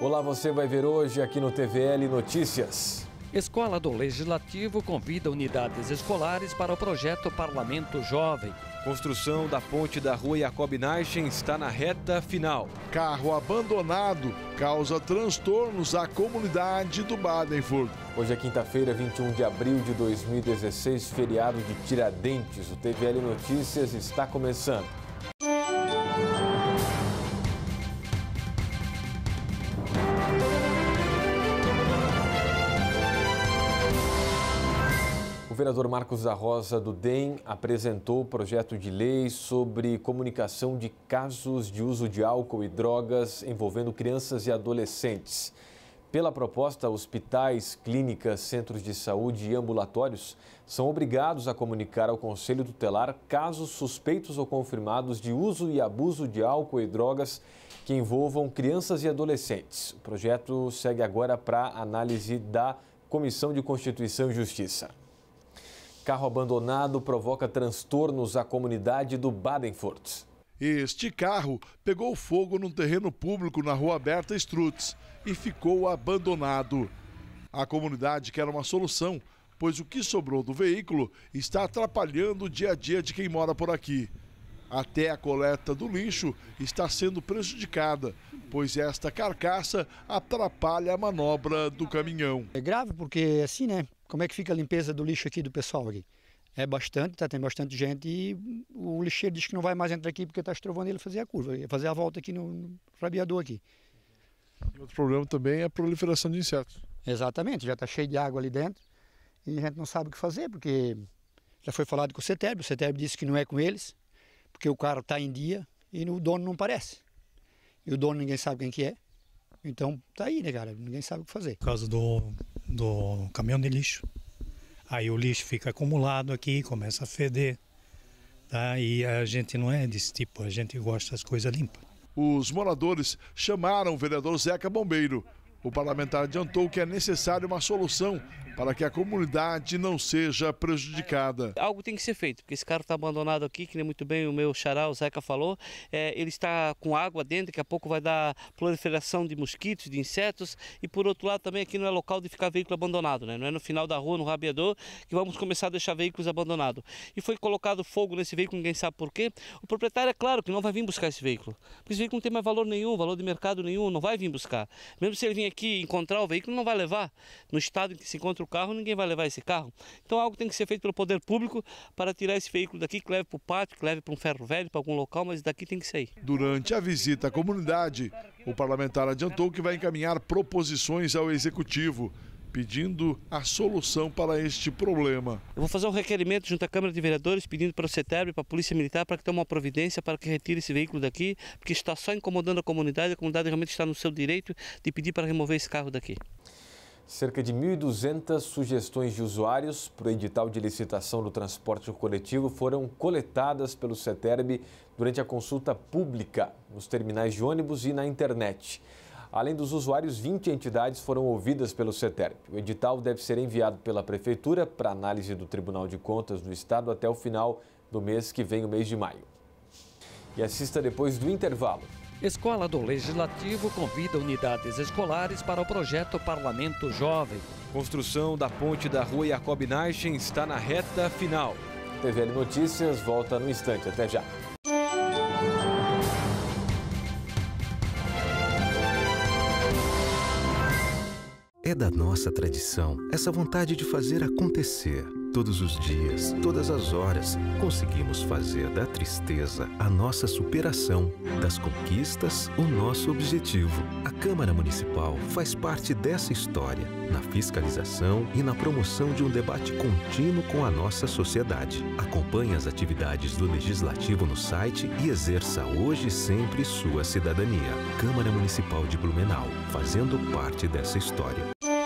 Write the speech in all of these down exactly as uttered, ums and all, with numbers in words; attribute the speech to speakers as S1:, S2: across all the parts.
S1: Olá, você vai ver hoje aqui no T V L Notícias.
S2: Escola do Legislativo convida unidades escolares para o projeto Parlamento Jovem.
S1: Construção da ponte da rua Jacob Naichen está na reta final.
S3: Carro abandonado causa transtornos à comunidade do Badenford.
S1: Hoje é quinta-feira, vinte e um de abril de dois mil e dezesseis, feriado de Tiradentes. O T V L Notícias está começando. O vereador Marcos da Rosa, do D E M, apresentou o projeto de lei sobre comunicação de casos de uso de álcool e drogas envolvendo crianças e adolescentes. Pela proposta, hospitais, clínicas, centros de saúde e ambulatórios são obrigados a comunicar ao Conselho Tutelar casos suspeitos ou confirmados de uso e abuso de álcool e drogas que envolvam crianças e adolescentes. O projeto segue agora para análise da Comissão de Constituição e Justiça. Carro abandonado provoca transtornos à comunidade do Badenford.
S3: Este carro pegou fogo num terreno público na Rua Berta Strutz e ficou abandonado. A comunidade quer uma solução, pois o que sobrou do veículo está atrapalhando o dia a dia de quem mora por aqui. Até a coleta do lixo está sendo prejudicada, pois esta carcaça atrapalha a manobra do caminhão.
S4: É grave porque assim, né? Como é que fica a limpeza do lixo aqui do pessoal aqui? É bastante, tá, tem bastante gente e o lixeiro diz que não vai mais entrar aqui porque está estrovando ele fazer a curva, fazer a volta aqui no, no rabiador aqui.
S3: E outro problema também é a proliferação de insetos.
S4: Exatamente, já está cheio de água ali dentro e a gente não sabe o que fazer porque já foi falado com o CETERB, o CETERB disse que não é com eles, porque o carro está em dia e o dono não parece. E o dono ninguém sabe quem que é. Então tá aí, né, cara? Ninguém sabe o que fazer.
S5: Por causa do, do caminhão de lixo. Aí o lixo fica acumulado aqui, começa a feder. Tá? E a gente não é desse tipo, a gente gosta das coisas limpas.
S3: Os moradores chamaram o vereador Zeca Bombeiro. O parlamentar adiantou que é necessária uma solução para que a comunidade não seja prejudicada.
S6: Algo tem que ser feito, porque esse carro está abandonado aqui, que nem muito bem o meu xará, o Zeca falou. É, ele está com água dentro, daqui a pouco vai dar proliferação de mosquitos, de insetos. E por outro lado também aqui não é local de ficar veículo abandonado, né? Não é no final da rua, no rabiador, que vamos começar a deixar veículos abandonados. E foi colocado fogo nesse veículo, ninguém sabe por quê. O proprietário é claro que não vai vir buscar esse veículo, porque esse veículo não tem mais valor nenhum, valor de mercado nenhum, não vai vir buscar. Mesmo se ele vir aqui encontrar o veículo, não vai levar. No estado em que se encontra o carro, ninguém vai levar esse carro. Então algo tem que ser feito pelo poder público para tirar esse veículo daqui, que leve para o pátio, que leve para um ferro velho, para algum local, mas daqui tem que sair.
S3: Durante a visita à comunidade, o parlamentar adiantou que vai encaminhar proposições ao Executivo, pedindo a solução para este problema.
S6: Eu vou fazer um requerimento junto à Câmara de Vereadores, pedindo para o CETERB, para a Polícia Militar, para que tome uma providência para que retire esse veículo daqui, porque está só incomodando a comunidade, a comunidade realmente está no seu direito de pedir para remover esse carro daqui.
S1: Cerca de mil e duzentas sugestões de usuários para o edital de licitação do transporte coletivo foram coletadas pelo CETERB durante a consulta pública nos terminais de ônibus e na internet. Além dos usuários, vinte entidades foram ouvidas pelo CETERB. O edital deve ser enviado pela Prefeitura para análise do Tribunal de Contas do Estado até o final do mês que vem, o mês de maio. E assista depois do intervalo.
S2: Escola do Legislativo convida unidades escolares para o projeto Parlamento Jovem.
S1: Construção da ponte da rua Jacob Naichen está na reta final. T V L Notícias volta no instante. Até já.
S7: É da nossa tradição essa vontade de fazer acontecer. Todos os dias, todas as horas, conseguimos fazer da tristeza a nossa superação, das conquistas o nosso objetivo. A Câmara Municipal faz parte dessa história, na fiscalização e na promoção de um debate contínuo com a nossa sociedade. Acompanhe as atividades do Legislativo no site e exerça hoje e sempre sua cidadania. Câmara Municipal de Blumenau, fazendo parte dessa história.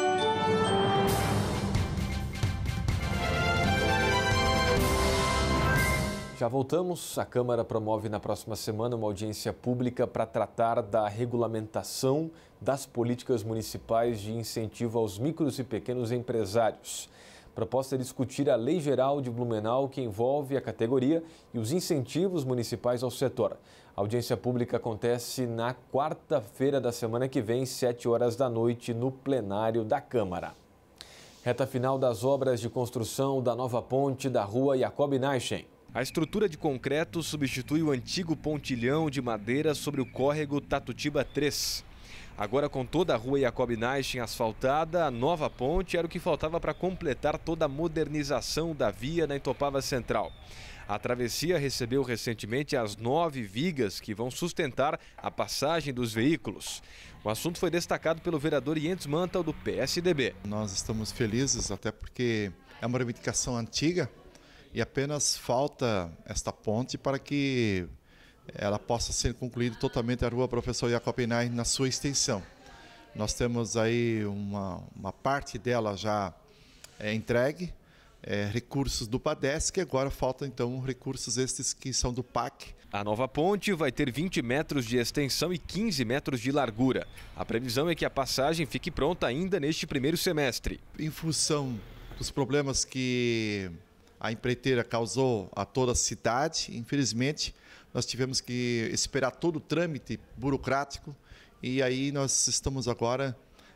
S1: Já voltamos. A Câmara promove na próxima semana uma audiência pública para tratar da regulamentação das políticas municipais de incentivo aos micros e pequenos empresários. A proposta é discutir a Lei Geral de Blumenau, que envolve a categoria e os incentivos municipais ao setor. A audiência pública acontece na quarta-feira da semana que vem, sete horas da noite, no plenário da Câmara. Reta final das obras de construção da nova ponte da rua Jacob Naichen. A estrutura de concreto substitui o antigo pontilhão de madeira sobre o córrego Tatutiba três. Agora, com toda a rua Jacob Naichen asfaltada, a nova ponte era o que faltava para completar toda a modernização da via na Itopava Central. A travessia recebeu recentemente as nove vigas que vão sustentar a passagem dos veículos. O assunto foi destacado pelo vereador Jens Mantel, do P S D B.
S8: Nós estamos felizes, até porque é uma reivindicação antiga e apenas falta esta ponte para que ela possa ser concluída totalmente a rua Professor Jacob Naichen na sua extensão. Nós temos aí uma, uma parte dela já é, entregue, é, recursos do PADESC, agora faltam então recursos estes que são do P A C.
S1: A nova ponte vai ter vinte metros de extensão e quinze metros de largura. A previsão é que a passagem fique pronta ainda neste primeiro semestre.
S8: Em função dos problemas que a empreiteira causou a toda a cidade, infelizmente, nós tivemos que esperar todo o trâmite burocrático e aí nós estamos agora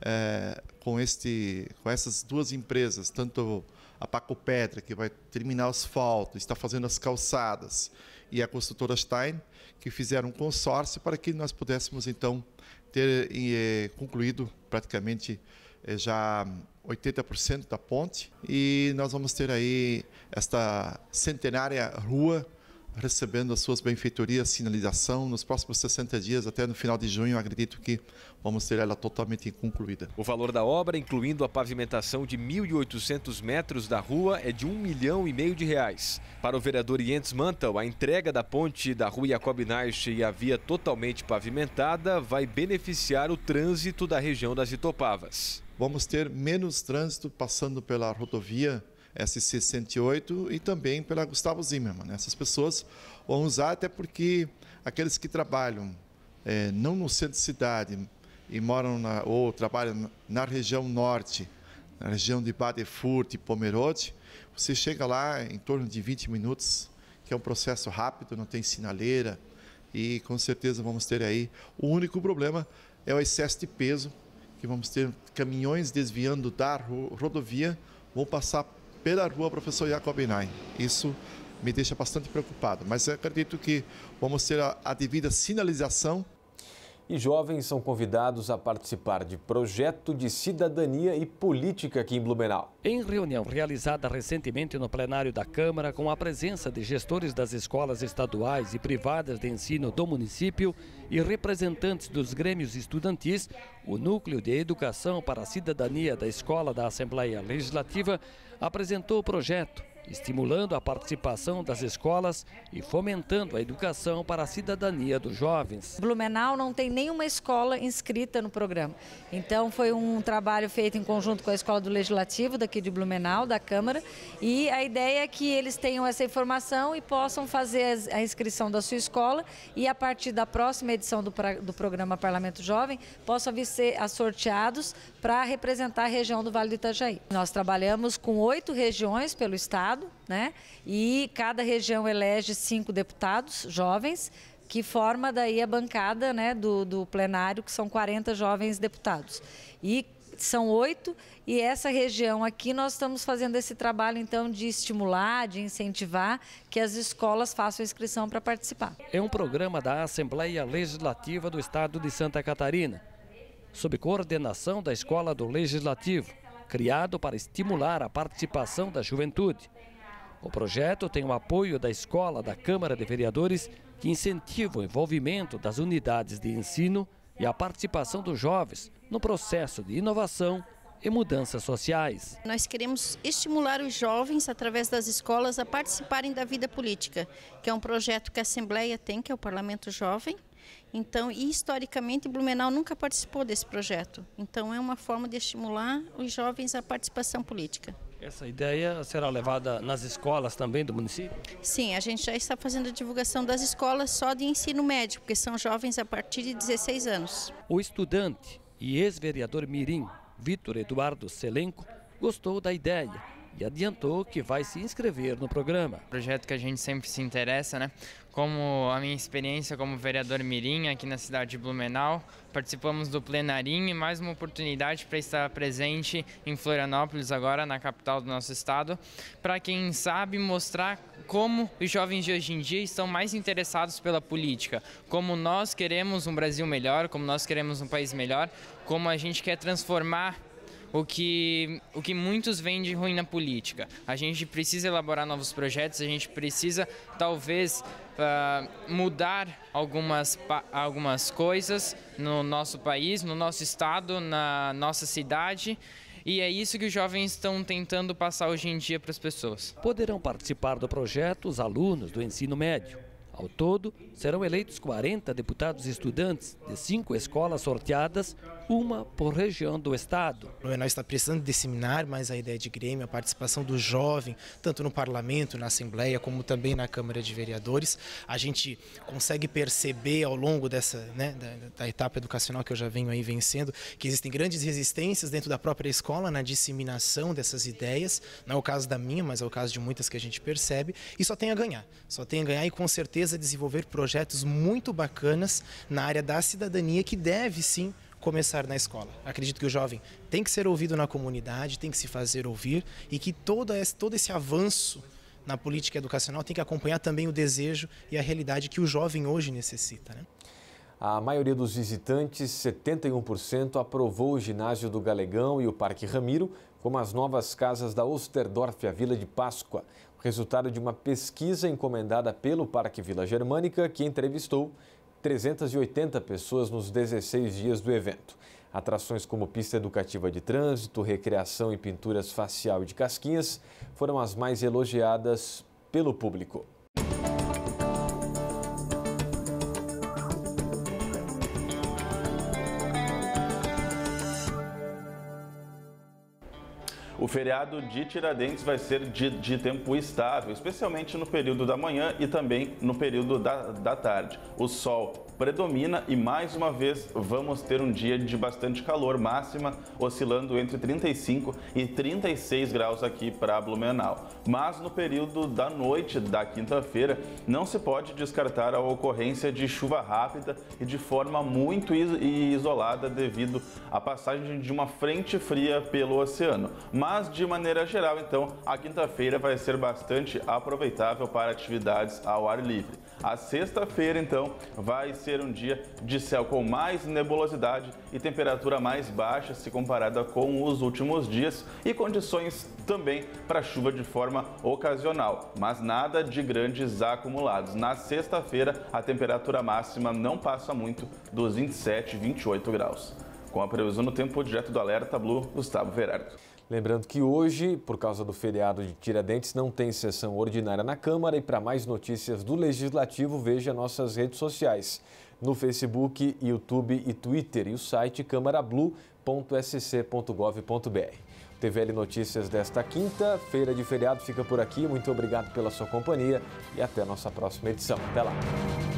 S8: é, com, este, com essas duas empresas, tanto a Paco Pedra, que vai terminar o asfalto, está fazendo as calçadas, e a construtora Stein, que fizeram um consórcio para que nós pudéssemos então ter é, concluído praticamente é, já oitenta por cento da ponte e nós vamos ter aí esta centenária rua recebendo as suas benfeitorias, sinalização, nos próximos sessenta dias, até no final de junho, acredito que vamos ter ela totalmente concluída.
S1: O valor da obra, incluindo a pavimentação de mil e oitocentos metros da rua, é de um milhão e meio de reais. Para o vereador Jens Mantel, a entrega da ponte da rua Jacob Naichen e a via totalmente pavimentada vai beneficiar o trânsito da região das Itopavas.
S8: Vamos ter menos trânsito passando pela rodovia S C cento e oito e também pela Gustavo Zimmermann. Essas pessoas vão usar até porque aqueles que trabalham é, não no centro de cidade e moram na, ou trabalham na região norte, na região de Badefurt e Pomerode, você chega lá em torno de vinte minutos, que é um processo rápido, não tem sinaleira e com certeza vamos ter aí. O único problema é o excesso de peso, que vamos ter caminhões desviando da rodovia, vão passar pela rua Professor Jacob Naichen. Isso me deixa bastante preocupado, mas eu acredito que vamos ter a, a devida sinalização.
S1: E jovens são convidados a participar de projeto de cidadania e política aqui em Blumenau.
S2: Em reunião realizada recentemente no plenário da Câmara, com a presença de gestores das escolas estaduais e privadas de ensino do município e representantes dos grêmios estudantis, o Núcleo de Educação para a Cidadania da Escola da Assembleia Legislativa apresentou o projeto, estimulando a participação das escolas e fomentando a educação para a cidadania dos jovens.
S9: Blumenau não tem nenhuma escola inscrita no programa. Então foi um trabalho feito em conjunto com a Escola do Legislativo daqui de Blumenau, da Câmara, e a ideia é que eles tenham essa informação e possam fazer a inscrição da sua escola e a partir da próxima edição do, do programa Parlamento Jovem possam vir ser sorteados para representar a região do Vale do Itajaí. Nós trabalhamos com oito regiões pelo estado, né? E cada região elege cinco deputados jovens, que forma daí a bancada, né, do, do plenário, que são quarenta jovens deputados. E são oito, e essa região aqui nós estamos fazendo esse trabalho, então, de estimular, de incentivar que as escolas façam inscrição para participar.
S2: É um programa da Assembleia Legislativa do Estado de Santa Catarina, sob coordenação da Escola do Legislativo, criado para estimular a participação da juventude. O projeto tem o apoio da Escola da Câmara de Vereadores, que incentiva o envolvimento das unidades de ensino e a participação dos jovens no processo de inovação e mudanças sociais.
S10: Nós queremos estimular os jovens, através das escolas, a participarem da vida política, que é um projeto que a Assembleia tem, que é o Parlamento Jovem. Então, e historicamente, Blumenau nunca participou desse projeto. Então, é uma forma de estimular os jovens à participação política.
S2: Essa ideia será levada nas escolas também do município?
S10: Sim, a gente já está fazendo a divulgação das escolas só de ensino médio, porque são jovens a partir de dezesseis anos.
S2: O estudante e ex-vereador mirim, Vitor Eduardo Selenco, gostou da ideia e adiantou que vai se inscrever no programa.
S11: Projeto que a gente sempre se interessa, né? Como a minha experiência como vereador mirim aqui na cidade de Blumenau, participamos do plenarinho e mais uma oportunidade para estar presente em Florianópolis, agora na capital do nosso estado, para quem sabe mostrar como os jovens de hoje em dia estão mais interessados pela política, como nós queremos um Brasil melhor, como nós queremos um país melhor, como a gente quer transformar o que, o que muitos veem de ruim na política. A gente precisa elaborar novos projetos, a gente precisa talvez uh, mudar algumas, algumas coisas no nosso país, no nosso estado, na nossa cidade. E é isso que os jovens estão tentando passar hoje em dia para as pessoas.
S2: Poderão participar do projeto os alunos do ensino médio. Ao todo, serão eleitos quarenta deputados e estudantes de cinco escolas sorteadas, uma por região do estado.
S12: Nós está precisando disseminar mais a ideia de Grêmio, a participação do jovem, tanto no parlamento, na Assembleia, como também na Câmara de Vereadores. A gente consegue perceber ao longo dessa, né, da, da etapa educacional que eu já venho aí vencendo, que existem grandes resistências dentro da própria escola na disseminação dessas ideias. Não é o caso da minha, mas é o caso de muitas que a gente percebe. E só tem a ganhar. Só tem a ganhar e com certeza desenvolver projetos muito bacanas na área da cidadania que deve sim começar na escola. Acredito que o jovem tem que ser ouvido na comunidade, tem que se fazer ouvir e que todo esse, todo esse avanço na política educacional tem que acompanhar também o desejo e a realidade que o jovem hoje necessita, né?
S1: A maioria dos visitantes, setenta e um por cento, aprovou o ginásio do Galegão e o Parque Ramiro como as novas casas da Osterdorf, a Vila de Páscoa. O resultado de uma pesquisa encomendada pelo Parque Vila Germânica, que entrevistou trezentas e oitenta pessoas nos dezesseis dias do evento. Atrações como pista educativa de trânsito, recreação e pinturas facial e de casquinhas foram as mais elogiadas pelo público.
S13: O feriado de Tiradentes vai ser de, de tempo estável, especialmente no período da manhã e também no período da, da tarde. O sol predomina e, mais uma vez, vamos ter um dia de bastante calor, máxima oscilando entre trinta e cinco e trinta e seis graus aqui para Blumenau. Mas no período da noite da quinta-feira, não se pode descartar a ocorrência de chuva rápida e de forma muito isolada devido à passagem de uma frente fria pelo oceano. Mas, de maneira geral, então, a quinta-feira vai ser bastante aproveitável para atividades ao ar livre. A sexta-feira, então, vai ser um dia de céu com mais nebulosidade e temperatura mais baixa se comparada com os últimos dias e condições também para chuva de forma ocasional, mas nada de grandes acumulados. Na sexta-feira, a temperatura máxima não passa muito dos vinte e sete, vinte e oito graus. Com a previsão do tempo, direto do Alerta Blue, Gustavo Verardo.
S1: Lembrando que hoje, por causa do feriado de Tiradentes, não tem sessão ordinária na Câmara e para mais notícias do Legislativo, veja nossas redes sociais no Facebook, YouTube e Twitter e o site câmarablue ponto s c ponto gov ponto b r. O T V L Notícias desta quinta-feira de feriado fica por aqui. Muito obrigado pela sua companhia e até a nossa próxima edição. Até lá!